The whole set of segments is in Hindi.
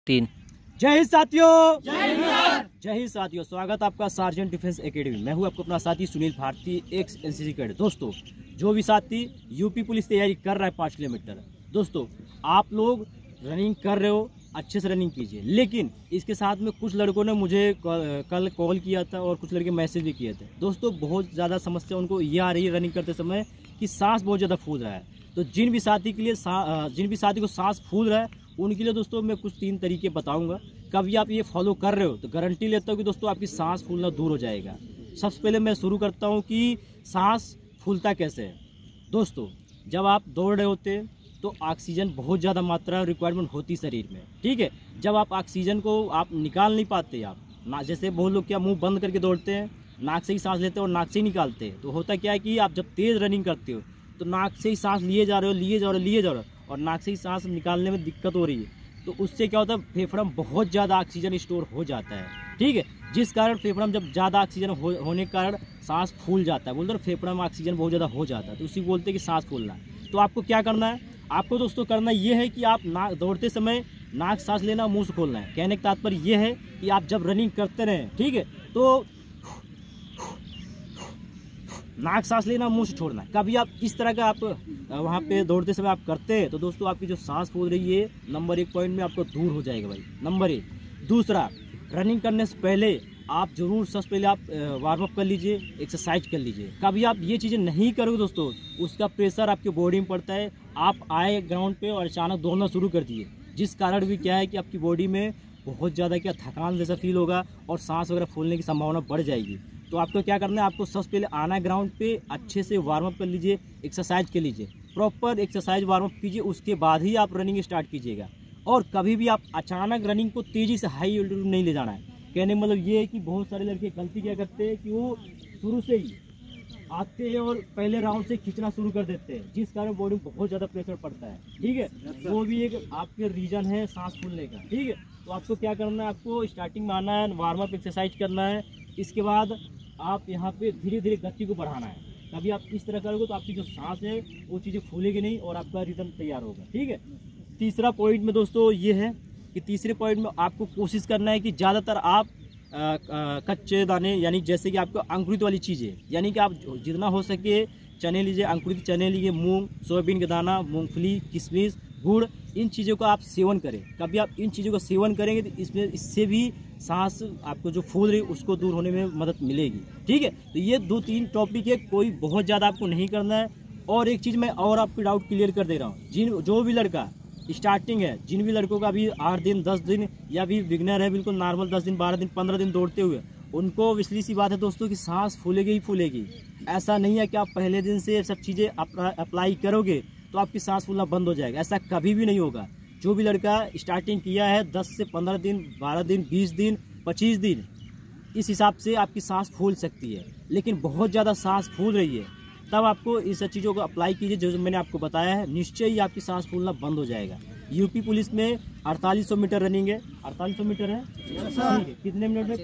तीन। जय हिंद साथियों। जय हिंद सर। जय हिंद साथियों, स्वागत आपका सार्जेंट डिफेंस एकेडमी। मैं हूं आपको अपना साथी Sunil Bharti, ex NCC cadet. दोस्तों, जो भी साथी यूपी पुलिस तैयारी कर रहा है 5 किलोमीटर, दोस्तों आप लोग रनिंग कर रहे हो, अच्छे से रनिंग कीजिए। लेकिन इसके साथ में कुछ लड़कों ने मुझे कल कॉल किया था और कुछ लड़के मैसेज भी किए थे। दोस्तों, बहुत ज़्यादा समस्या उनको ये आ रही है रनिंग करते समय कि सांस बहुत ज़्यादा फूल रहा है। तो जिन भी साथी को सांस फूल रहा है उनके लिए दोस्तों मैं कुछ 3 तरीके बताऊंगा। कभी आप ये फॉलो कर रहे हो तो गारंटी लेता हूँ कि दोस्तों आपकी सांस फूलना दूर हो जाएगा। सबसे पहले मैं शुरू करता हूँ कि सांस फूलता कैसे है। दोस्तों, जब आप दौड़ रहे होते तो ऑक्सीजन बहुत ज़्यादा मात्रा रिक्वायरमेंट होती शरीर में, ठीक है। जब आप ऑक्सीजन को आप निकाल नहीं पाते, आप ना, जैसे बहुत लोग क्या मुंह बंद करके दौड़ते हैं, नाक से ही सांस लेते हैं और नाक से ही निकालते हैं। तो होता क्या है कि आप जब तेज़ रनिंग करते हो तो नाक से ही सांस लिए जा रहे हो और नाक से ही सांस निकालने में दिक्कत हो रही है। तो उससे क्या होता है, फेफड़ा में बहुत ज़्यादा ऑक्सीजन स्टोर हो जाता है, ठीक है। जिस कारण फेफड़ा में जब ज़्यादा ऑक्सीजन होने के कारण सांस फूल जाता है। बोलते हैं फेफड़ा में ऑक्सीजन बहुत ज़्यादा हो जाता है, तो उसी बोलते हैं कि सांस फूलना। तो आपको क्या करना है, आपको दोस्तों करना ये है कि आप दौड़ते समय नाक सांस लेना, मुँह से खोलना है। कहने का तात्पर्य ये है कि आप जब रनिंग करते रहें, ठीक है, तो नाक सांस लेना, मुंह से छोड़ना है। कभी आप इस तरह का आप वहाँ पे दौड़ते समय आप करते हैं तो दोस्तों आपकी जो सांस फूल रही है नंबर 1 पॉइंट में आपको दूर हो जाएगा भाई, नंबर 1। दूसरा, रनिंग करने से पहले आप जरूर सबसे पहले आप वार्म अप कर लीजिए, एक्सरसाइज कर लीजिए। कभी आप ये चीज़ें नहीं करोगे दोस्तों, उसका प्रेशर आपके बॉडी में पड़ता है। आप आए ग्राउंड पे और अचानक दौड़ना शुरू कर दिए, जिस कारण भी क्या है कि आपकी बॉडी में बहुत ज़्यादा क्या थकान जैसा फील होगा और सांस वगैरह फूलने की संभावना बढ़ जाएगी। तो आपको क्या करना है, आपको सबसे पहले आना है ग्राउंड पे, अच्छे से वार्म अप कर लीजिए, एक्सरसाइज कर लीजिए, प्रॉपर एक्सरसाइज वार्म अप कीजिए, उसके बाद ही आप रनिंग स्टार्ट कीजिएगा। और कभी भी आप अचानक रनिंग को तेज़ी से हाई एल्टीट्यूड नहीं ले जाना है। कहने मतलब ये है कि बहुत सारे लड़के गलती क्या करते हैं कि वो शुरू से ही आते हैं और पहले राउंड से खींचना शुरू कर देते हैं, जिस कारण बॉडी में बहुत ज़्यादा प्रेशर पड़ता है, ठीक है। वो भी एक आपके रीजन है सांस फूलने का, ठीक है। तो आपको क्या करना है, आपको स्टार्टिंग में आना है, वार्म अप एक्सरसाइज करना है। इसके बाद आप यहाँ पे धीरे धीरे गति को बढ़ाना है। कभी आप इस तरह करोगे तो आपकी जो सांस है वो चीज़ें फूलेगी नहीं और आपका रिदम तैयार होगा, ठीक है। तीसरा पॉइंट में दोस्तों ये है कि तीसरे पॉइंट में आपको कोशिश करना है कि ज़्यादातर आप कच्चे दाने, यानी जैसे कि आपको अंकुरित वाली चीज़ें, यानी कि आप जितना हो सके चने लीजिए, अंकुरित चने लीजिए, मूंग, सोयाबीन का दाना, मूंगफली, किशमिश, गुड़, इन चीज़ों का आप सेवन करें। कभी आप इन चीज़ों का सेवन करेंगे तो इससे भी सांस आपको जो फूल रही उसको दूर होने में मदद मिलेगी, ठीक है। तो ये 2-3 टॉपिक है, कोई बहुत ज़्यादा आपको नहीं करना है। और एक चीज़ मैं और आपको डाउट क्लियर कर दे रहा हूँ, जो भी लड़का स्टार्टिंग है, जिन भी लड़कों का अभी 8 दिन 10 दिन या भी बिगनर है, बिल्कुल नॉर्मल 10 दिन 12 दिन 15 दिन दौड़ते हुए, उनको इसलिए सी बात है दोस्तों कि सांस फूलेगी ही फूलेगी। ऐसा नहीं है कि आप पहले दिन से सब चीज़ें अप्लाई करोगे तो आपकी सांस फूलना बंद हो जाएगा, ऐसा कभी भी नहीं होगा। जो भी लड़का स्टार्टिंग किया है 10 से 15 दिन 12 दिन 20 दिन 25 दिन, इस हिसाब से आपकी सांस फूल सकती है। लेकिन बहुत ज़्यादा सांस फूल रही है तब आपको इस चीज़ों को अप्लाई कीजिए जो मैंने आपको बताया है, निश्चय ही आपकी सांस फूलना बंद हो जाएगा। यूपी पुलिस में 4800 मीटर रनिंग है, 4800 मीटर है, ठीक है। कितने मिनट में?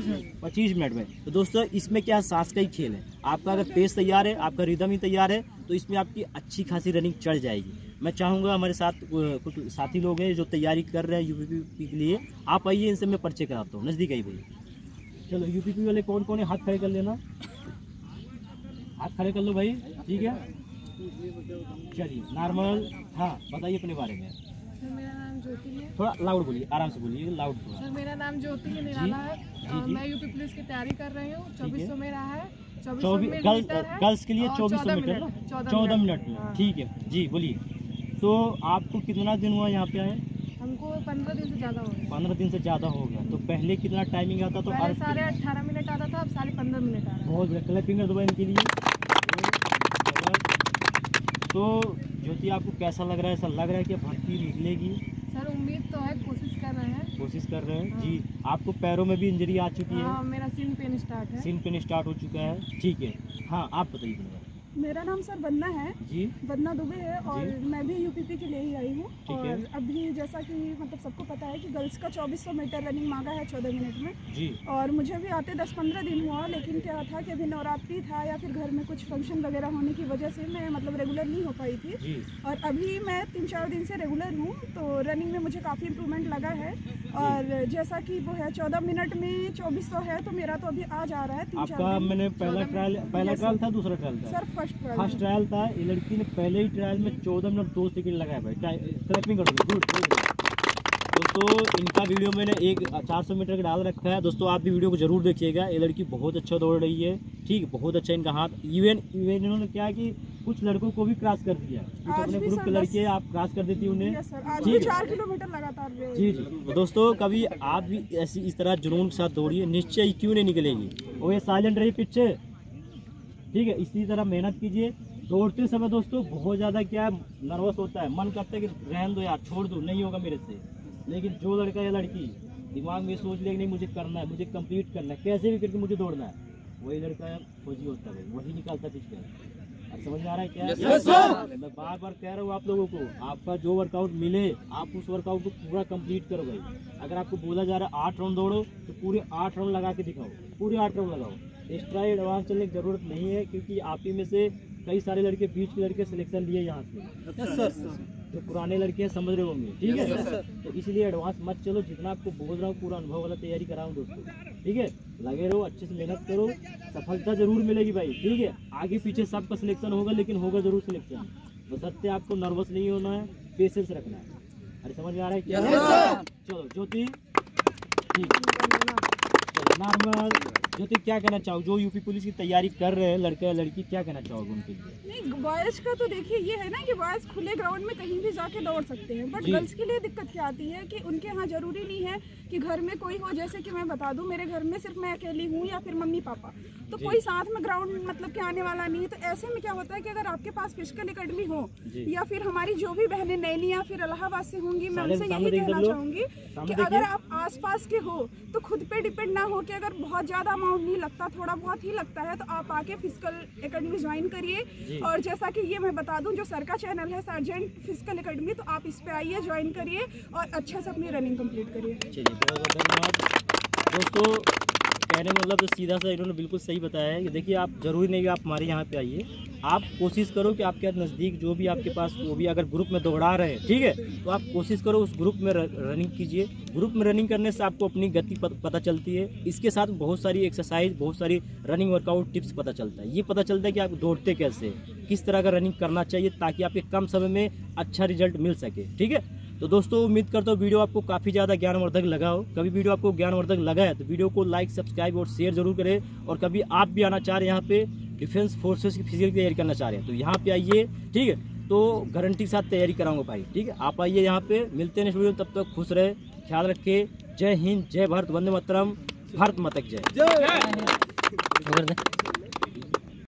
25 मिनट में। तो दोस्तों इसमें क्या सांस का ही खेल है। आपका अगर पेस तैयार है, आपका रिदम ही तैयार है, तो इसमें आपकी अच्छी खासी रनिंग चढ़ जाएगी। मैं चाहूँगा हमारे साथ कुछ साथी लोग हैं जो तैयारी कर रहे हैं यूपीपी के लिए, आप आइए, इनसे मैं परिचय कराता हूँ। नज़दीक आई भैया, चलो यूपीपी वाले कौन कौन है, हाथ खड़े कर लेना, हाथ खड़े कर लो भाई, ठीक है। चलिए नॉर्मल, हाँ बताइए अपने बारे में। सर मेरा नाम ज्योति है। थोड़ा लाउड बोलिए, आराम से बोलिए, लाउड थोड़ा। सर मेरा नाम ज्योति है, निराला है। मैं यूपी पुलिस की तैयारी कर रही हूँ। 2400 में रहा है, 2400 गर्ल्स के लिए 2400 मीटर ना, 14 मिनट में, ठीक है जी। बोलिए, तो आपको कितना दिन हुआ यहाँ पे आए? हमको 15 दिन से ज़्यादा हो गया। 15 दिन से ज़्यादा हो गया। तो पहले कितना टाइमिंग आता? तो पहले 18.5 मिनट आता था, अब 15.5 मिनट आ रहा है। बहुत बढ़िया, क्लैपिंग कर दो इनके लिए। तो ज्योति आपको कैसा लग रहा है? ऐसा लग रहा है कि भर्ती निकलेगी? सर उम्मीद तो है, कोशिश कर रहे हैं। कोशिश कर रहे हैं जी। आपको पैरों में भी इंजरी आ चुकी है? हाँ, मेरा सीन पेन स्टार्ट है। सीन पेन स्टार्ट हो चुका है, ठीक है। हाँ आप बताइए। मेरा नाम सर वंदना है जी, वंदना दुबे है और मैं भी यूपीपी के लिए ही आई हूँ। ठीक है। और अभी जैसा कि मतलब सबको पता है कि गर्ल्स का 2400 मीटर रनिंग मांगा है 14 मिनट में जी। और मुझे भी आते 10-15 दिन हुआ, लेकिन क्या था कि अभी नवरात्रि था या फिर घर में कुछ फंक्शन वगैरह होने की वजह से मैं मतलब रेगुलर नहीं हो पाई थी जी। और अभी मैं 3-4 दिन से रेगुलर हूँ, तो रनिंग में मुझे काफ़ी इम्प्रूवमेंट लगा है। और जैसा कि वो है 14 मिनट में 2400 है, तो मेरा तो अभी आ जा रहा है 3-4 आपका दिन। मैंने पहला ट्रायल था, दूसरा ट्रायल था? सर फर्स्ट ट्रायल था। ये लड़की ने पहले ही ट्रायल में 14 मिनट 2 सेकंड लगाया भाई। क्लैपिंग कर दो, गुड। दोस्तों इनका वीडियो मैंने 400 मीटर का डाल रखा है, दोस्तों आप भी वीडियो को जरूर देखिएगा। ये लड़की बहुत अच्छा दौड़ रही है, ठीक, बहुत अच्छा इनका हाथ। इवन इन्होंने क्या कि कुछ लड़कों को भी क्रॉस कर दिया, कुछ अपने ग्रुप के लड़के आप क्रॉस कर देती उन्हें। आज भी 4 किलोमीटर लगातार जी जी। तो दोस्तों कभी आप भी ऐसी इस तरह जुनून के साथ दौड़िए, निश्चय क्यों नहीं निकलेगी। और ये साइलेंट रही पीछे, ठीक है, इसी तरह मेहनत कीजिए। दौड़ते समय दोस्तों बहुत ज़्यादा क्या नर्वस होता है, मन करता है कि रहने दो यार, छोड़ दो, नहीं होगा मेरे से। लेकिन जो लड़का या लड़की दिमाग में सोच ले नहीं मुझे करना है, मुझे कंप्लीट करना है, कैसे भी करके मुझे दौड़ना है, वही लड़का फौजी होता है, वही निकालता पीछे। अब समझ में आ रहा है क्या? yes, sir। मैं बार बार कह रहा हूँ आप लोगों को, आपका जो वर्कआउट मिले आप उस वर्कआउट को पूरा कंप्लीट करो भाई। अगर आपको बोला जा रहा है 8 राउंड दौड़ो तो पूरे 8 राउंड लगा के दिखाओ, पूरे 8 राउंड लगाओ। एक्स्ट्रा एडवांस चलने की जरूरत नहीं है, क्योंकि आप ही में से कई सारे लड़के बीच के लड़के सिलेक्शन लिए यहाँ से। yes, sir। जो पुराने लड़के हैं समझ रहे होंगे, ठीक है। तो इसलिए एडवांस मत चलो, जितना आपको बोल रहा हूँ पूरा अनुभव वाला तैयारी कराऊँ दोस्तों, ठीक है। लगे रहो, अच्छे से मेहनत करो, सफलता जरूर मिलेगी भाई, ठीक है। आगे पीछे सबका सिलेक्शन होगा, लेकिन होगा जरूर सिलेक्शन। बशर्ते आपको नर्वस नहीं होना है, पेशेंस रखना है। अरे समझ में आ रहा है क्या? चलो ज्योति, ठीक, नॉर्मल। ज्योति क्या कहना चाहो, जो यूपी पुलिस की तैयारी कर रहे हैं लड़के या लड़की, क्या कहना चाहोगे उनके लिए? नहीं, बॉयज का तो देखिए ये है ना कि बॉयज खुले ग्राउंड में कहीं भी जाके दौड़ सकते हैं, बट गर्ल्स के लिए दिक्कत क्या आती है कि उनके यहाँ जरूरी नहीं है कि घर में कोई हो। जैसे कि मैं बता दूं, मेरे घर में सिर्फ मैं अकेली हूँ या फिर मम्मी पापा, तो कोई साथ में ग्राउंड मतलब के आने वाला नहीं है। तो ऐसे में क्या होता है कि अगर आपके पास फिजिकल एकेडमी हो या फिर हमारी जो भी बहनें नैनी या फिर इलाहाबाद से होंगी, मैं उनसे यही कहना चाहूंगी कि अगर आप आसपास के हो तो खुद पे डिपेंड ना हो कि अगर बहुत ज्यादा अमाउंट नहीं लगता, थोड़ा बहुत ही लगता है, तो आप आके फिजिकल एकेडमी ज्वाइन करिए। और जैसा कि ये मैं बता दूं, जो सर का चैनल है सार्जेंट फिजिकल एकेडमी, तो आप इस पे आइए, ज्वाइन करिए और अच्छे से अपनी रनिंग कंप्लीट करिए। चलिए बहुत बहुत धन्यवाद दोस्तों। कहने का मतलब तो सीधा सा इन्होंने बिल्कुल सही बताया है कि देखिए आप जरूरी नहीं कि आप हमारे यहाँ पे आइए, आप कोशिश करो कि आपके नज़दीक जो भी आपके पास, वो भी अगर ग्रुप में दौड़ा रहे हैं, ठीक है, तो आप कोशिश करो उस ग्रुप में रनिंग कीजिए। ग्रुप में रनिंग करने से आपको अपनी गति पता चलती है, इसके साथ बहुत सारी एक्सरसाइज, बहुत सारी रनिंग वर्कआउट टिप्स पता चलता है। ये पता चलता है कि आप दौड़ते कैसे, किस तरह का रनिंग करना चाहिए, ताकि आपके कम समय में अच्छा रिजल्ट मिल सके, ठीक है। तो दोस्तों उम्मीद करता हूँ वीडियो आपको काफ़ी ज़्यादा ज्ञानवर्धक लगा हो। कभी वीडियो आपको ज्ञानवर्धक लगा है तो वीडियो को लाइक, सब्सक्राइब और शेयर जरूर करें। और कभी आप भी आना चाह रहे हैं यहाँ पे, डिफेंस फोर्सेस की फिजिकल तैयारी करना चाह रहे हैं, तो यहाँ पे आइए, ठीक है, तो गारंटी के साथ तैयारी कराऊंगा भाई, ठीक है। आप आइए यहाँ पे, मिलते हैं नेक्स्ट वीडियो, तब तक खुश रहे, ख्याल रखें। जय हिंद, जय भारत, वंदे मातरम, भारत माता की जय।